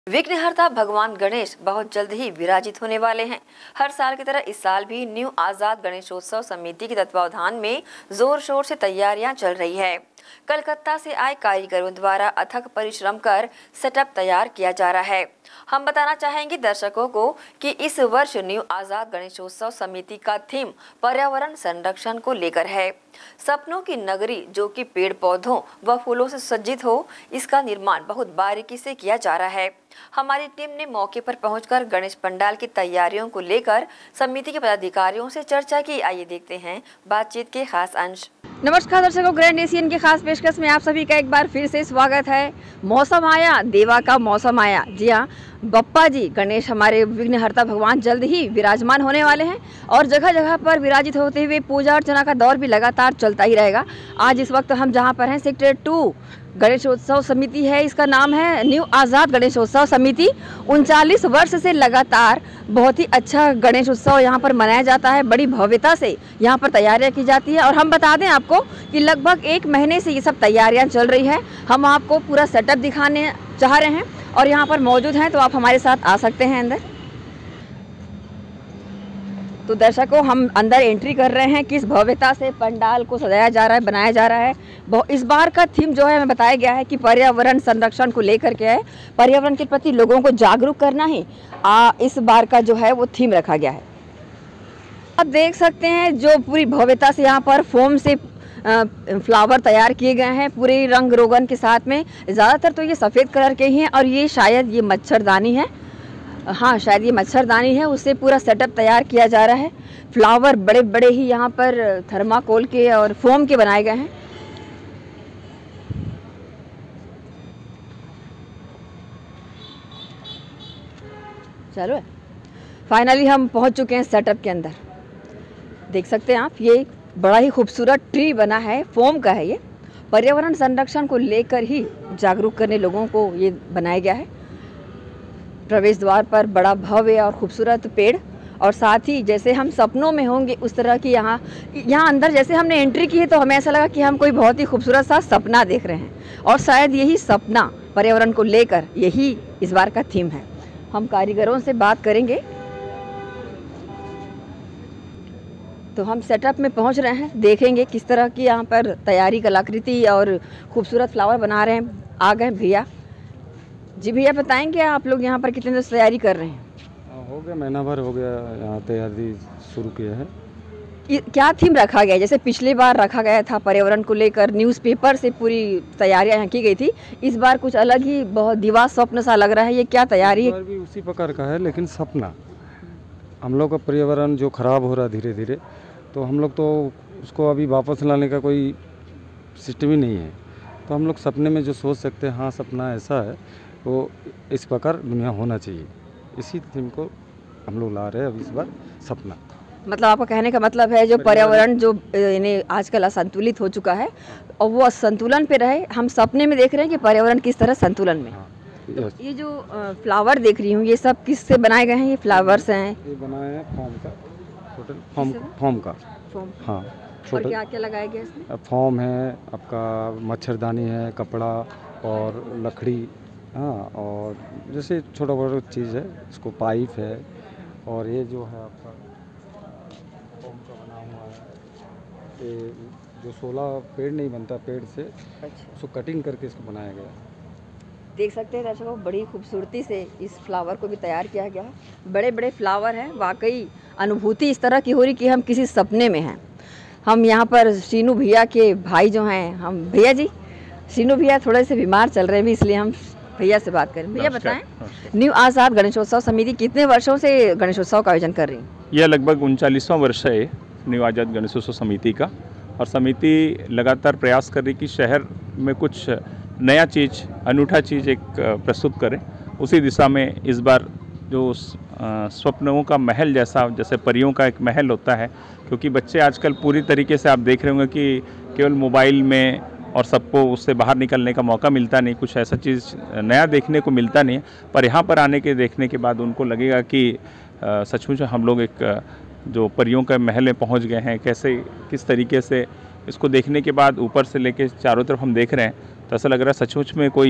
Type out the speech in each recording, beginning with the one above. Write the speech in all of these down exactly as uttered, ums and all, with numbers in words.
विघ्नहर्ता भगवान गणेश बहुत जल्द ही विराजित होने वाले हैं। हर साल की तरह इस साल भी न्यू आजाद गणेशोत्सव समिति के तत्वावधान में जोर शोर से तैयारियां चल रही है। कलकत्ता से आए कारीगरों द्वारा अथक परिश्रम कर सेटअप तैयार किया जा रहा है। हम बताना चाहेंगे दर्शकों को कि इस वर्ष न्यू आजाद गणेशोत्सव समिति का थीम पर्यावरण संरक्षण को लेकर है। सपनों की नगरी जो कि पेड़ पौधों व फूलों से सज्जित हो, इसका निर्माण बहुत बारीकी से किया जा रहा है। हमारी टीम ने मौके पर पहुंचकर गणेश पंडाल की तैयारियों को लेकर समिति के पदाधिकारियों से चर्चा की। आइए देखते हैं बातचीत के खास अंश। नमस्कार दर्शकों, ग्रैंड एशियन की खास पेशकश में आप सभी का एक बार फिर से स्वागत है। मौसम आया, देवा का मौसम आया। जी हाँ, बप्पा जी गणेश हमारे विघ्नहर्ता भगवान जल्द ही विराजमान होने वाले हैं और जगह जगह पर विराजित होते हुए पूजा अर्चना का दौर भी लगातार चलता ही रहेगा। आज इस वक्त हम जहां पर हैं सेक्टर टू गणेशोत्सव समिति है, इसका नाम है न्यू आज़ाद गणेशोत्सव समिति। उनचालीस वर्ष से लगातार बहुत ही अच्छा गणेश उत्सव यहाँ पर मनाया जाता है। बड़ी भव्यता से यहाँ पर तैयारियाँ की जाती है और हम बता दें आपको कि लगभग एक महीने से ये सब तैयारियाँ चल रही है। हम आपको पूरा सेटअप दिखाने चाह रहे हैं और यहाँ पर मौजूद हैं, तो आप हमारे साथ आ सकते हैं अंदर। तो दर्शकों, हम अंदर एंट्री कर रहे हैं। किस भव्यता से पंडाल को सजाया जा रहा है, बनाया जा रहा है। इस बार का थीम जो है हमें बताया गया है कि पर्यावरण संरक्षण को लेकर के है। पर्यावरण के प्रति लोगों को जागरूक करना ही आ, इस बार का जो है वो थीम रखा गया है। आप देख सकते हैं जो पूरी भव्यता से यहाँ पर फोम से आ, फ्लावर तैयार किए गए हैं पूरे रंग रोगन के साथ में। ज़्यादातर तो ये सफ़ेद कलर के ही हैं और ये शायद ये मच्छरदानी है। हाँ, शायद ये मच्छरदानी है, उससे पूरा सेटअप तैयार किया जा रहा है। फ्लावर बड़े बड़े ही यहाँ पर थर्माकोल के और फोम के बनाए गए हैं। चलो, फाइनली हम पहुँच चुके हैं सेटअप के अंदर। देख सकते हैं आप, ये बड़ा ही खूबसूरत ट्री बना है, फोम का है। ये पर्यावरण संरक्षण को लेकर ही जागरूक करने लोगों को ये बनाया गया है। प्रवेश द्वार पर बड़ा भव्य और खूबसूरत पेड़ और साथ ही जैसे हम सपनों में होंगे उस तरह की यहाँ यहाँ अंदर जैसे हमने एंट्री की है तो हमें ऐसा लगा कि हम कोई बहुत ही खूबसूरत सा सपना देख रहे हैं और शायद यही सपना पर्यावरण को लेकर यही इस बार का थीम है। हम कारीगरों से बात करेंगे। तो हम सेटअप में पहुँच रहे हैं, देखेंगे किस तरह की यहाँ पर तैयारी, कलाकृति और खूबसूरत फ्लावर बना रहे हैं। आ गए भैया। जी भैया, बताएंगे आप लोग यहाँ पर कितने दिन से तैयारी कर रहे हैं? हो गया, महीना भर हो गया यहाँ तैयारी शुरू किया है। क्या थीम रखा गया? जैसे पिछली बार रखा गया था पर्यावरण को लेकर, न्यूज़पेपर से पूरी तैयारियाँ यहाँ की गई थी। इस बार कुछ अलग ही, बहुत दिवा स्वप्न सा लग रहा है। ये क्या तैयारी है? भी उसी प्रकार का है, लेकिन सपना हम लोग का पर्यावरण जो खराब हो रहा है धीरे धीरे, तो हम लोग तो उसको अभी वापस लाने का कोई सिस्टम ही नहीं है। तो हम लोग सपने में जो सोच सकते हैं, हाँ सपना ऐसा है, वो इस प्रकार दुनिया होना चाहिए। इसी थीम को हम लोग ला रहे हैं अभी इस बार, सपना। मतलब आपका कहने का मतलब है जो पर्यावरण जो यानी आजकल असंतुलित हो चुका है और वो संतुलन पे रहे। हम सपने में देख रहे हैं कि पर्यावरण किस तरह संतुलन में। हाँ, तो ये जो फ्लावर देख रही हूँ, ये सब किससे बनाए गए हैं? ये फ्लावर्स हैं, ये बनाए हैं फॉर्म का, टोटल फॉर्म फॉर्म का फॉर्म। हाँ, और क्या क्या लगाया गया इसमें? फॉर्म है आपका, मच्छरदानी है, कपड़ा और लकड़ी, हाँ, और जैसे छोटा बड़ा चीज़ है, इसको पाइप है। और ये जो है आपका फॉर्म का बना हुआ है, ये जो सोलह पेड़ नहीं बनता, पेड़ से अच्छा उसको कटिंग करके इसको बनाया गया। देख सकते हैं दर्शकों, बड़ी खूबसूरती से इस फ्लावर को भी तैयार किया गया है। बड़े बड़े फ्लावर हैं, वाकई अनुभूति इस तरह की हो रही कि हम किसी सपने में हैं। हम यहाँ पर शीनू भैया के भाई जो हैं, हम भैया जी, शीनू भैया थोड़े से बीमार चल रहे हैं भी, इसलिए हम भैया से बात करें। भैया बताएं, न्यू आज़ाद गणेशोत्सव समिति कितने वर्षों से गणेशोत्सव का आयोजन कर रही है? यह लगभग उनचालीसवां वर्ष है न्यू आज़ाद गणेशोत्सव समिति का, और समिति लगातार प्रयास कर रही कि शहर में कुछ नया चीज़, अनूठा चीज़ एक प्रस्तुत करें। उसी दिशा में इस बार जो स्वप्नों का महल जैसा, जैसे परियों का एक महल होता है, क्योंकि बच्चे आजकल पूरी तरीके से आप देख रहे होंगे कि केवल मोबाइल में और सबको उससे बाहर निकलने का मौका मिलता नहीं, कुछ ऐसा चीज़ नया देखने को मिलता नहीं है। पर यहाँ पर आने के देखने के बाद उनको लगेगा कि सचमुच हम लोग एक जो परियों के महल में पहुँच गए हैं। कैसे, किस तरीके से इसको देखने के बाद ऊपर से लेके चारों तरफ हम देख रहे हैं, तो ऐसा लग रहा है सचमुच में कोई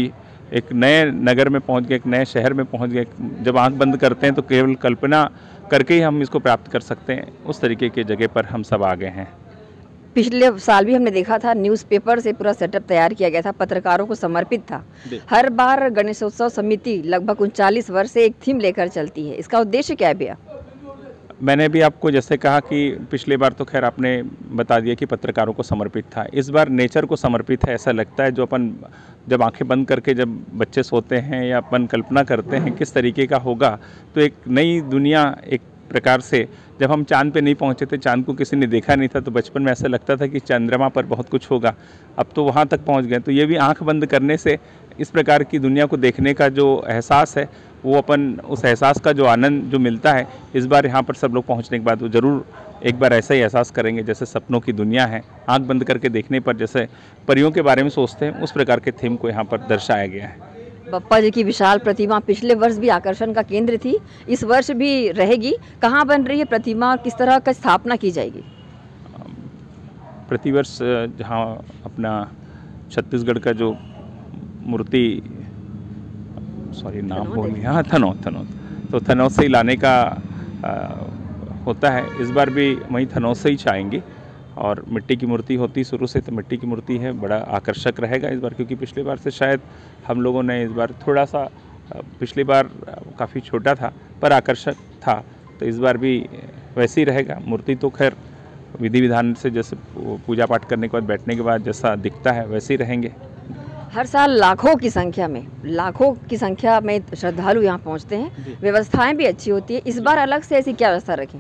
एक नए नगर में पहुंच गए, एक नए शहर में पहुंच गए। जब आंख बंद करते हैं तो केवल कल्पना करके ही हम इसको प्राप्त कर सकते हैं, उस तरीके की जगह पर हम सब आ गए हैं। पिछले साल भी हमने देखा था, न्यूज़पेपर से पूरा सेटअप तैयार किया गया था, पत्रकारों को समर्पित था। हर बार गणेशोत्सव समिति लगभग उनचालीस वर्ष से एक थीम लेकर चलती है, इसका उद्देश्य क्या है भैया? मैंने भी आपको जैसे कहा कि पिछले बार तो खैर आपने बता दिया कि पत्रकारों को समर्पित था, इस बार नेचर को समर्पित है। ऐसा लगता है जो अपन जब आंखें बंद करके जब बच्चे सोते हैं या अपन कल्पना करते हैं किस तरीके का होगा, तो एक नई दुनिया एक प्रकार से, जब हम चांद पे नहीं पहुंचे थे, चांद को किसी ने देखा नहीं था, तो बचपन में ऐसा लगता था कि चंद्रमा पर बहुत कुछ होगा। अब तो वहाँ तक पहुँच गए, तो ये भी आंख बंद करने से इस प्रकार की दुनिया को देखने का जो एहसास है, वो अपन उस एहसास का जो आनंद जो मिलता है, इस बार यहाँ पर सब लोग पहुँचने के बाद वो ज़रूर एक बार ऐसा ही एहसास करेंगे जैसे सपनों की दुनिया है। आंख बंद करके देखने पर जैसे परियों के बारे में सोचते हैं, उस प्रकार के थीम को यहाँ पर दर्शाया गया है। बप्पा जी की विशाल प्रतिमा पिछले वर्ष भी आकर्षण का केंद्र थी, इस वर्ष भी रहेगी। कहाँ बन रही है प्रतिमा, किस तरह का स्थापना की जाएगी? प्रतिवर्ष जहाँ अपना छत्तीसगढ़ का जो मूर्ति, सॉरी नाम बोल गया, हाँ थनौत थनौत तो थनौत से ही लाने का आ, होता है। इस बार भी वहीं थनौत से ही चाहेंगे, और मिट्टी की मूर्ति होती शुरू से, तो मिट्टी की मूर्ति है, बड़ा आकर्षक रहेगा इस बार, क्योंकि पिछली बार से शायद हम लोगों ने इस बार थोड़ा सा, पिछली बार काफ़ी छोटा था पर आकर्षक था, तो इस बार भी वैसे ही रहेगा। मूर्ति तो खैर विधि विधान से जैसे पूजा पाठ करने के बाद बैठने के बाद जैसा दिखता है वैसे ही रहेंगे। हर साल लाखों की संख्या में लाखों की संख्या में श्रद्धालु यहाँ पहुँचते हैं, व्यवस्थाएं भी अच्छी होती है। इस बार अलग से ऐसी क्या व्यवस्था रखें?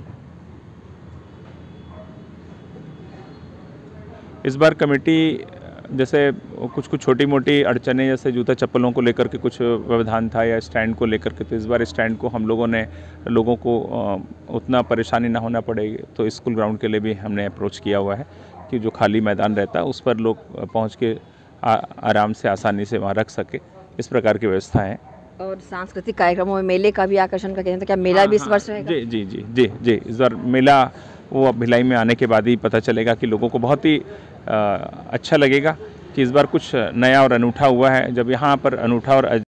इस बार कमेटी जैसे कुछ कुछ छोटी मोटी अड़चने, जैसे जूता चप्पलों को लेकर के कुछ व्यवधान था, या स्टैंड को लेकर के, तो इस बार स्टैंड को हम लोगों ने, लोगों को उतना परेशानी ना होना पड़ेगी, तो स्कूल ग्राउंड के लिए भी हमने अप्रोच किया हुआ है कि जो खाली मैदान रहता है उस पर लोग पहुंच के आ, आराम से आसानी से वहाँ रख सके, इस प्रकार की व्यवस्था है। और सांस्कृतिक कार्यक्रमों में मेले का भी आकर्षण का केंद्र, क्या मेला भी इस वर्ष रहेगा? जी जी जी जी जी इस बार मेला वो अब भिलाई में आने के बाद ही पता चलेगा कि लोगों को बहुत ही आ, अच्छा लगेगा कि इस बार कुछ नया और अनूठा हुआ है। जब यहाँ पर अनूठा और